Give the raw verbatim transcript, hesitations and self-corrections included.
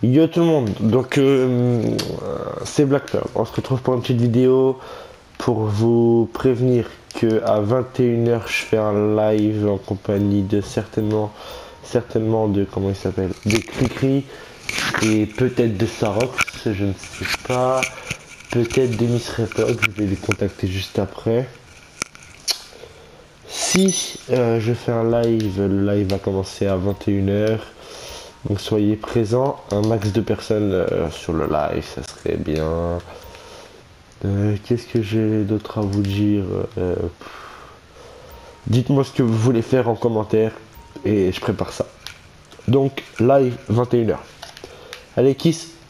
Yo tout le monde, donc euh, c'est Black Pearl. On se retrouve pour une petite vidéo pour vous prévenir que à vingt et une heures je fais un live en compagnie de certainement certainement de comment il s'appelle de Cricri et peut-être de Sarox, je ne sais pas, peut-être de Miss Repog, je vais les contacter juste après. Si euh, je fais un live, le live va commencer à vingt et une heures. Donc soyez présents, un max de personnes euh, sur le live, ça serait bien. Euh, Qu'est-ce que j'ai d'autre à vous dire? euh, Dites-moi ce que vous voulez faire en commentaire et je prépare ça. Donc live vingt et une heures. Allez Kiss.